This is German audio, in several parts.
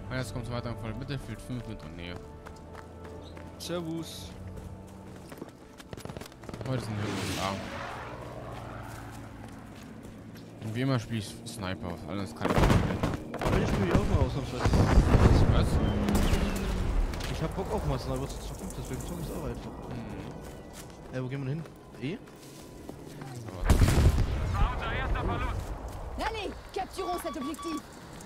Und jetzt kommt es weiter von Mittelfeld 5 mit der Nähe. Servus. Heute sind wir in den USA. Und wie immer spiele ich Sniper. Alles kann ich spielen. Aber ich spiele auch mal ausnahmsweise. Was? Ich hab Bock auch mal Sniper zu zocken, deswegen zocke ich es auch einfach. Wo gehen wir hin? E? Allez, capturons cet objectif.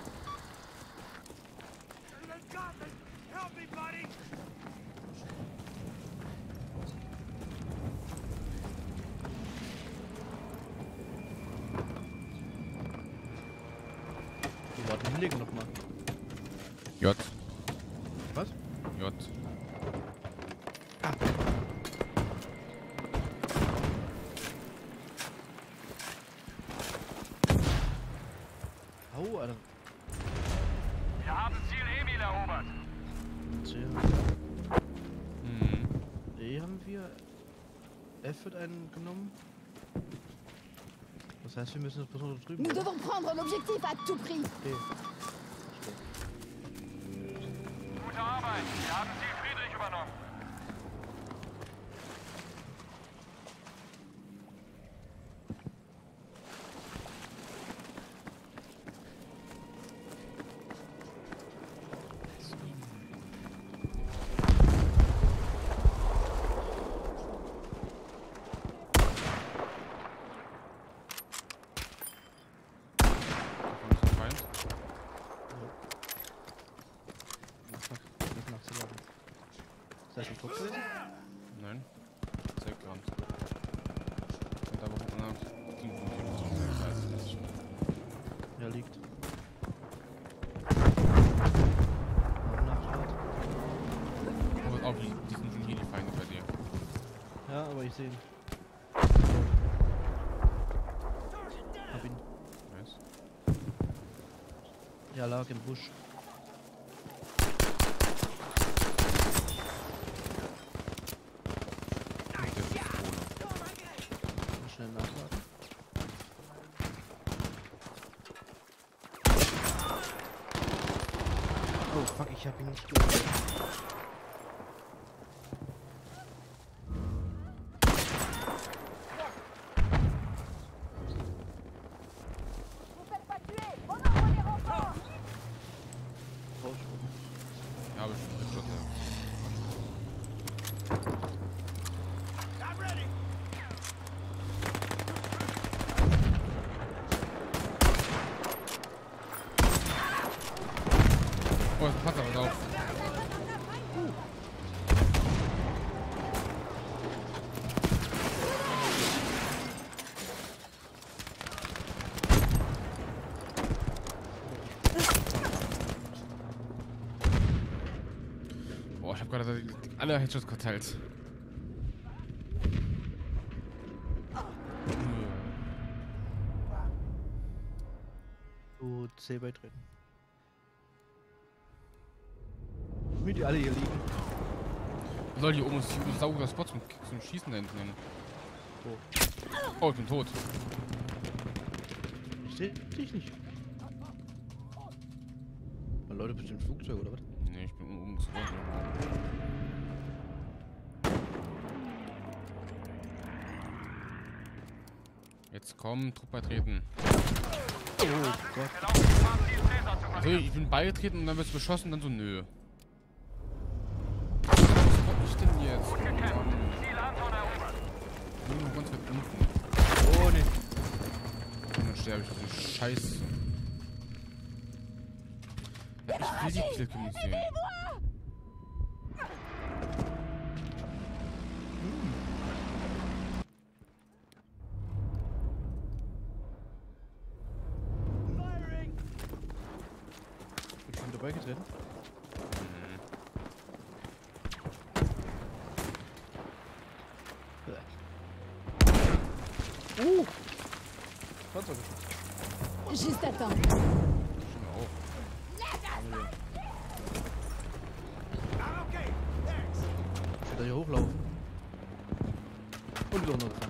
Wir warten hinlegen nochmal. J. Was? J. Ah. Au, Alter. Wir haben Ziel Emil erobert. C. E haben wir. F wird eingenommen. Das heißt, wir müssen das besonders drüben. Nous devons prendre l'objectif à tout prix. Okay. Gute Arbeit. Wir haben Ziel Friedrich übernommen. Ist das ein Druck gewesen? Nein. Sehr gerannt. Und da wo man Ja, liegt. Oh, die sind hier die Feinde bei dir. Ja, aber ich sehe ihn. Hab ihn. Nice. Ja, lag im Busch. Schnell nachladen. Oh fuck, ich hab ihn nicht gehört. Ja, aber ich bin Headshot, ja. Oh, das passt aber drauf. Boah, ich hab gerade alle Headshots verteilt. So, C beitreten. Wie die alle hier liegen. Soll hier oben ein sauberer Spot zum Schießen da hinten nehmen. So. Oh, ich bin tot. Ich seh dich nicht. Weil Leute bestimmt Flugzeug oder was? Nee, ich bin oben gespawnt. Jetzt komm, Trupp beitreten. Oh Gott. Also ich bin beigetreten und dann wird's beschossen, dann so nö. Was mach ich denn jetzt? Gut gekämpft. Ziel Anton erobert. Nur noch ganz weit unten. Oh ne. Und dann sterbe ich auf die Scheiße. Ja, ich will die Klicke nicht sehen. Ich bin dabei getreten. Panzergeschütz. Juste à temps. Schon auf. Ich will da hier hochlaufen. Und wieder runterfahren.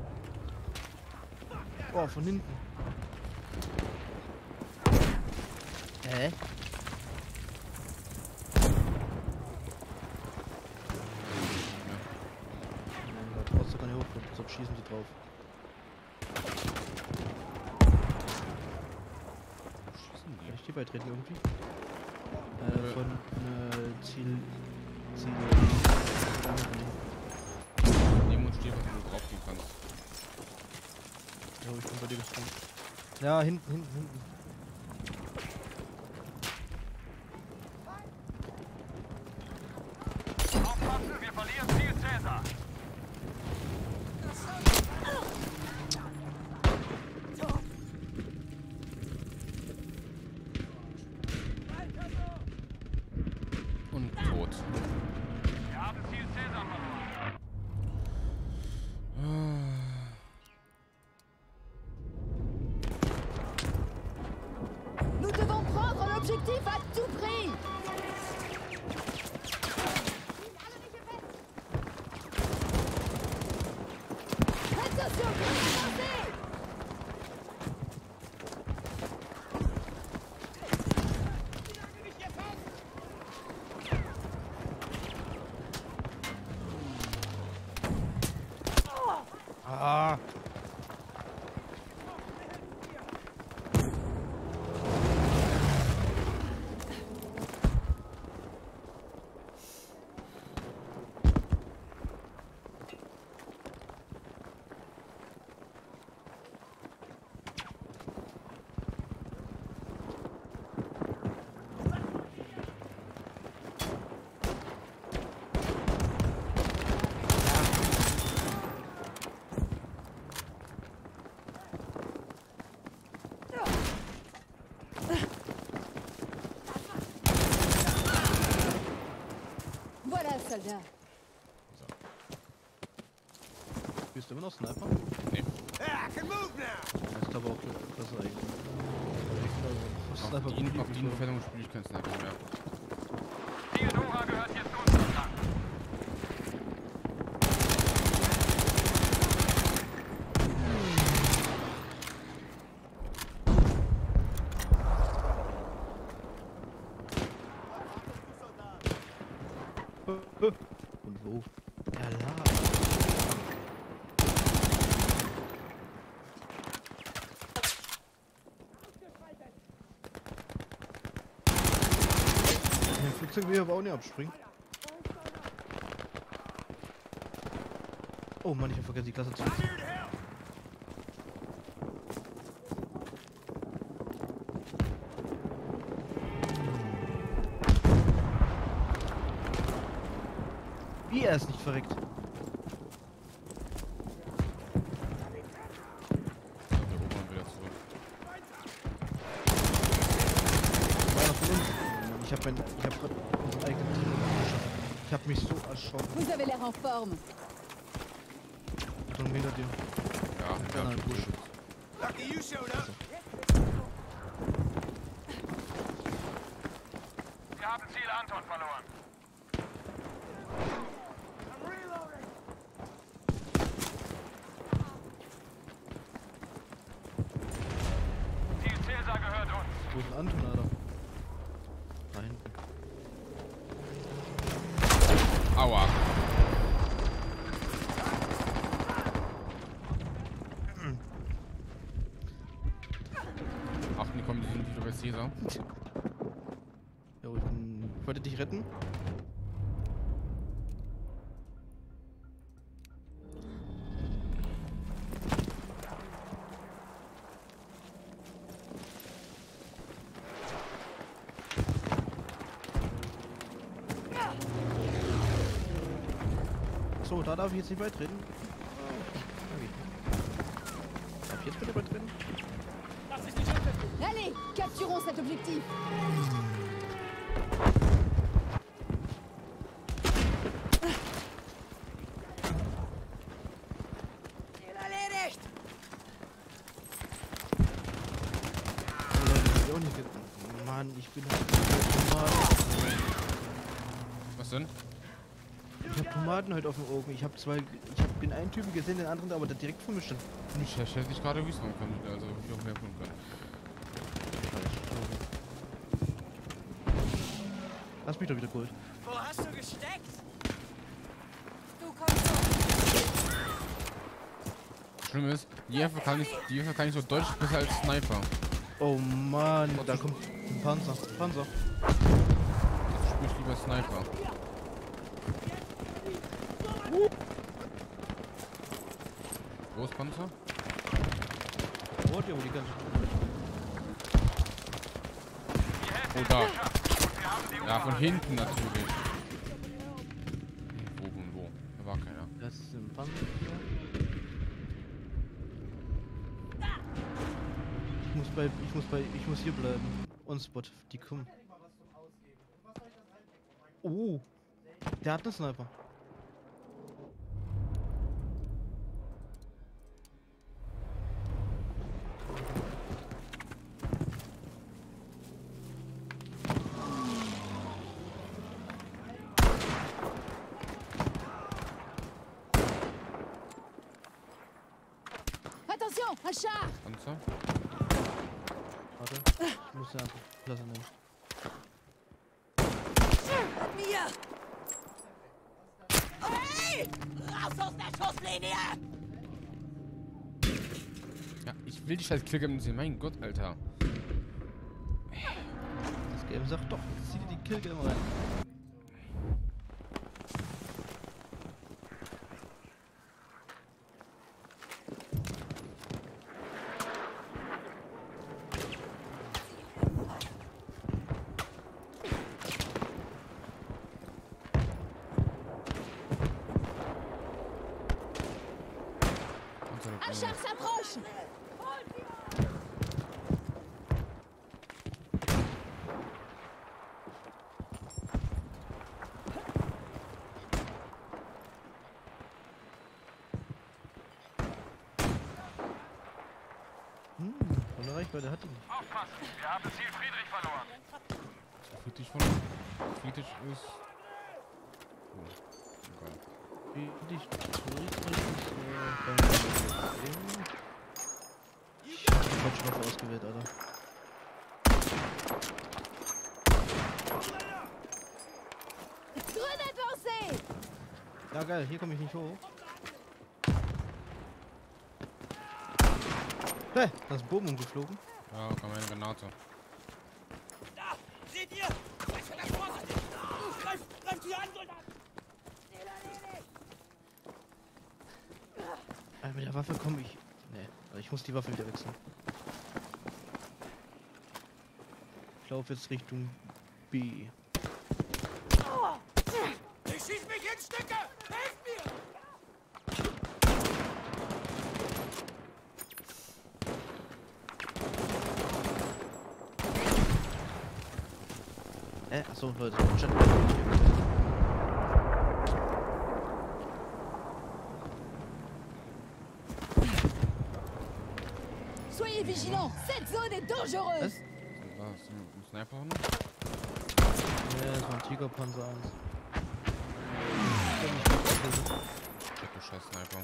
Oh, von hinten. Hä? Da brauchst du gar nicht hochkommen, sonst schießen die drauf. Wo schießen Kann die? ich die beitreten irgendwie? Von Ziel. Neben uns steht, was du drauf gehen kannst. Ja, ich bin bei dir gesprungen. Ja, hinten. Aufpassen, wir verlieren Ziel Cäsar. Und tot. Wir haben Ziel Cäsar verloren. Nous devons prendre l'objectif à tout prix. Attention, avancez. Ah! Voilà, soldat. Bist du immer noch Sniper? Nee. Das ist aber auch klasse eigentlich. Auf die Entfernung spiele ich keinen Sniper mehr. Ziel Dora gehört jetzt uns. Und wo? Ja, la. Ein Flugzeug will aber auch nicht abspringen. Oh Mann, ich hab vergessen die Klasse zu. Wie er ist nicht verreckt. Wir erobern wieder zurück. Einer von uns. Ich hab grad unseren eigenen Team erschossen. Ich hab mich so erschossen. Vous avez l'air en forme. Schon hinter dir. Ja, Nein, Busch. Wir haben Ziel Anton verloren. Ziel Cäsar gehört uns. Wo ist ein Anton, Alter? Da hinten. Aua. Achten, die kommen, die sind wieder bei Caesar. Ja, ich wollte dich retten. So, da darf ich jetzt nicht beitreten. Darf ich jetzt bitte beitreten? Allez, capturons cet objectif. Auch nicht Mann, ich bin halt. Was denn? Ich hab Tomaten heute auf dem Augen. Ich hab den einen Typen gesehen, den anderen aber der direkt vor mir stand. Ich hätte dich gerade wissen können, also wie auch mehr können. Hast mich doch wieder geholt. Wo hast du gesteckt? Du kommst so. Schlimm ist, die Waffe kann nicht so deutlich besser als Sniper. Oh Mann, da kommt ein Panzer. Panzer. Das spiele ich lieber Sniper. Wo ist Panzer? Wo die ganze. Oh, da. Ja, von hinten natürlich. Wo? Da war keiner. Das ist ein Panzer. Ich muss hier bleiben. Und Spot, die kommen. Oh, der hat einen Sniper. Attention, un char. Panzer? Warte, ich muss ja Klasse nehmen. Mir. Hey! Raus aus der Schusslinie! Ja, ich will die scheiß Killcam nicht sehen. Mein Gott, Alter. Das Game sagt doch, zieh dir die Killcam rein. Un char s'approche! Volle Reichweite hat die nicht. Aufpassen, wir haben Ziel Friedrich verloren. Friedrich von. Friedrich ist. Oh, egal. Wie dich Ich hab die falsche Waffe ausgewählt, Alter. Grenade lancée! Ja geil, hier komme ich nicht hoch. Hey, da ist ein Bogen umgeflogen. Ja, komm, eine Granate. Da! Seht ihr? Seid schon vorsichtig! Greift die an, Soldat! Mit der Waffe komme ich. Nee, also ich muss die Waffe wieder wechseln. Ich laufe jetzt Richtung B. Ich schieß mich in Stücke! Helft mir! Achso, Leute, Chat. Soyez vigilants! Cette zone est dangereuse! Was? Da ist ein Sniper noch. Ja, das war ein Tigerpanzer 1. Check, du scheiß Sniper.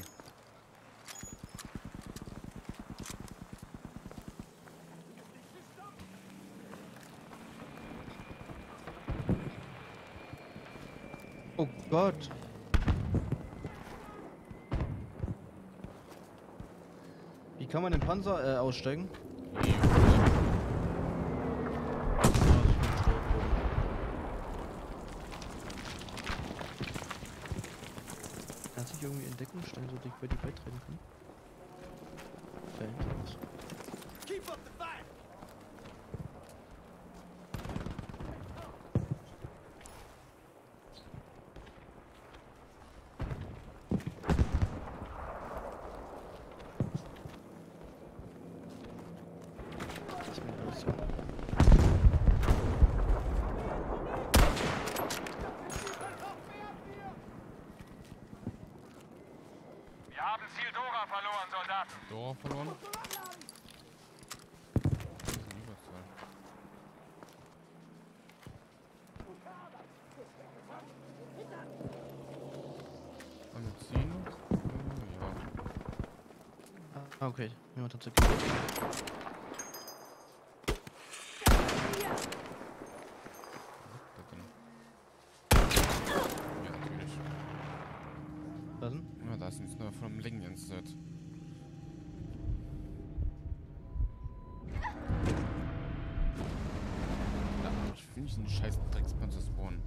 Oh Gott. Wie kann man den Panzer aussteigen? Kann sich irgendwie in Deckung stellen, so dass ich bei dir beitreten kann? Fällt was. Keep up the fight! Das ist mir alles so. Wir haben Ziel Dora verloren, Soldaten. Dora verloren. Das ist eine Überzahl. Magazin. Ja. Ah, okay. Jemand hat zurück. Da drin. vom Lenken ins Set. Ich will nicht einen scheiß Dreckspanzer spawnen.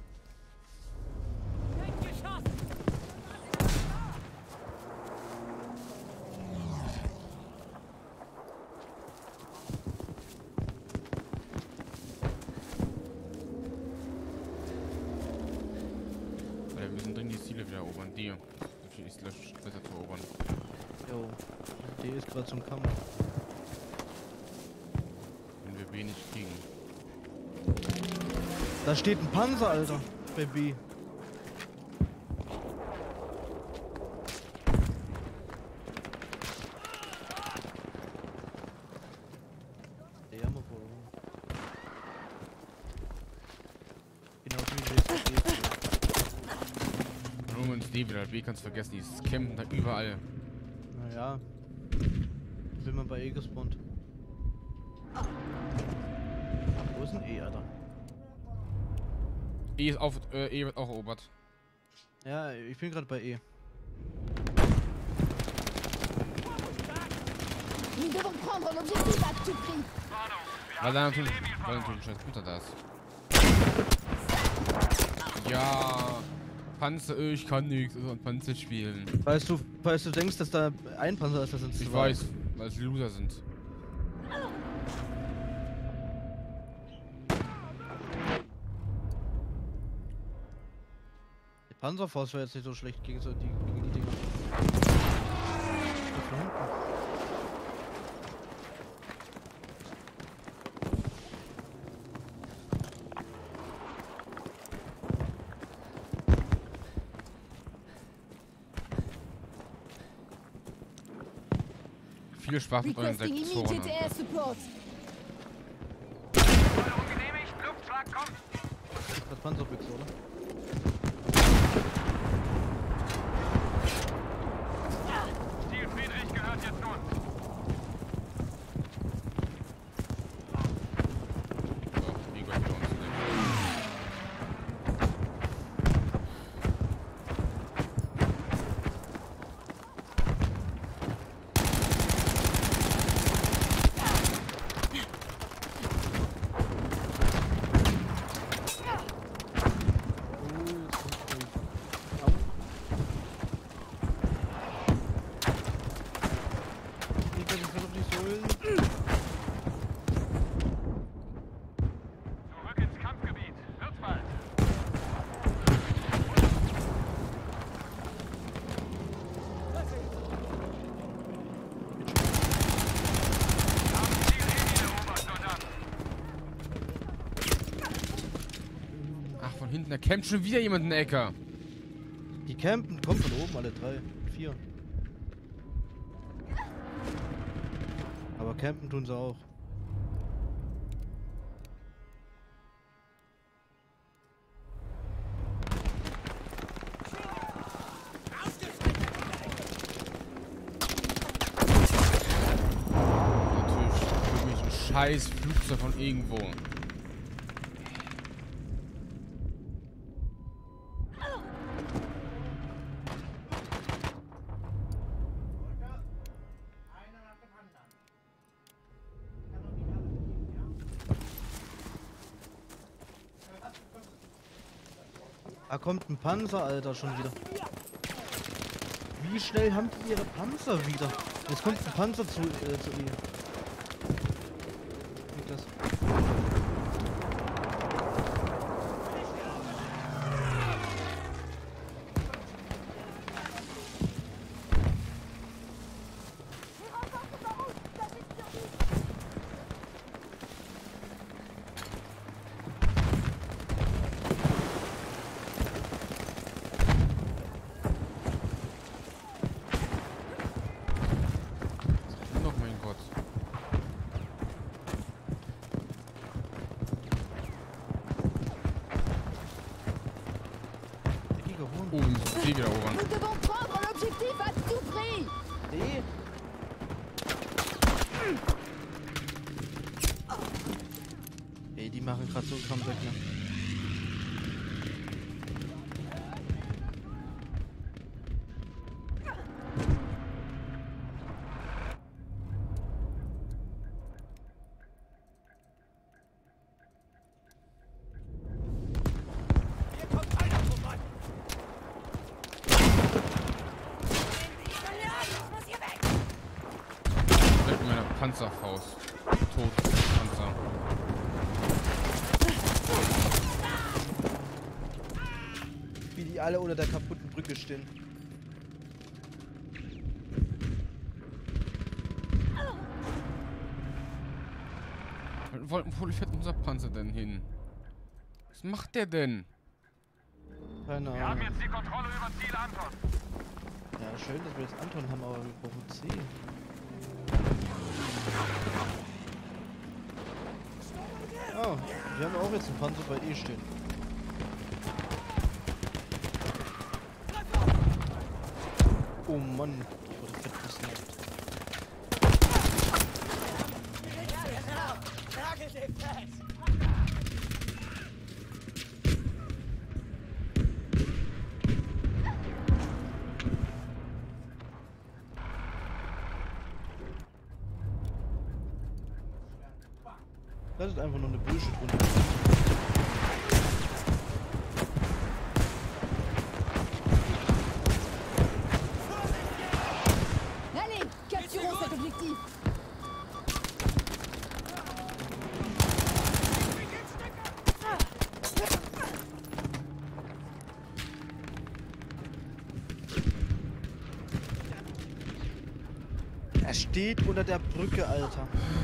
Alter, wir sind drin, die Ziele wieder erobern. Die. Dafür ist es besser zu erobern. Jo. Die ist gerade zum Kampf. Wenn wir wenig kriegen. Da steht ein Panzer, Alter. Bei B. Der Jammer vor. Genau wie Nur wenn uns die wieder B kannst du vergessen, dieses Campen da überall. Naja. Bin mal bei E gespawnt. Wo ist ein E, Alter? E ist auf, E wird auch erobert. Ja, ich bin gerade bei E. Nous devons prendre l'objectif à tout prix. Weil da natürlich ein scheiß Guter da ist. Ja, Panzer, ich kann nichts, also ein Panzer spielen. Falls du denkst, dass da ein Panzer ist, das sind zwei. Ich weiß, weil es Loser sind. Die Panzerfaust war jetzt nicht so schlecht gegen die Dinger. Da hinten. Viel Spaß mit euren Requesting immediate Sektoren. air support. Steuerung genehmigt. Luftschlag kommt. Das ist gerade Panzerbüchse, oder? Ziel Friedrich gehört jetzt uns. So, wie Gott bei uns sind. Zurück ins Kampfgebiet. Wird's bald. Haben Ziel Emil erobert, Soldat. Ach, von hinten, da campt schon wieder jemand in der Ecke. Die campen, kommt von oben, alle 3, 4. Aber campen tun sie auch. Natürlich, wirklich ein scheiß Flugzeug von irgendwo. Da kommt ein Panzer, Alter, schon wieder. Wie schnell haben die ihre Panzer wieder? Jetzt kommt ein Panzer zu ihr. Wie das? Noch mein Gott. Der Giga Horn. Oh, wir müssen C wieder erobern. Nous devons prendre l'objectif à tout prix. Nee. Ey, die machen gerade so ein Comeback, ne? Panzerfaust. Tot. Panzer. Wie die alle unter der kaputten Brücke stehen. Wo fährt unser Panzer denn hin? Was macht der denn? Keine Wir haben Ahnung. jetzt die Kontrolle über Ziel Anton. Ja, schön, dass wir jetzt Anton haben, aber wir brauchen C. Oh, wir haben auch jetzt einen Panzer bei E stehen. Oh Mann, ich wurde fett gesnappt. Nagel dich fest! Das ist einfach nur eine Bullshit-Runde. Allez, capturons cet objectif. Er steht unter der Brücke, Alter.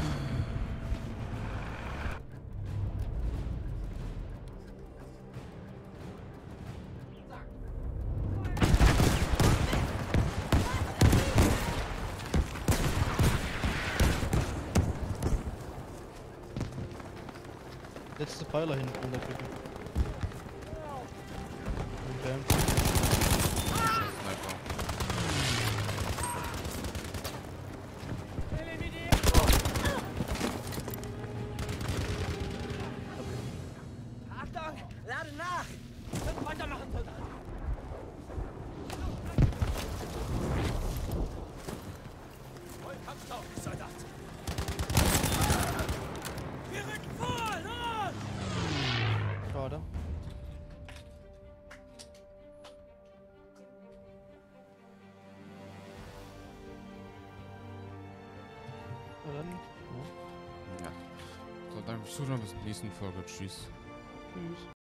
Letzte Pfeiler hinten an der Brücke. Okay. Sniper. Achtung! Lade nach! Weitermachen, Soldat! Voll Kampftauglich, Soldat! Wir rücken vor! Los! Schade. Na dann. Ja. Ja. So, dann bis zur nächsten Folge. Tschüss. Tschüss.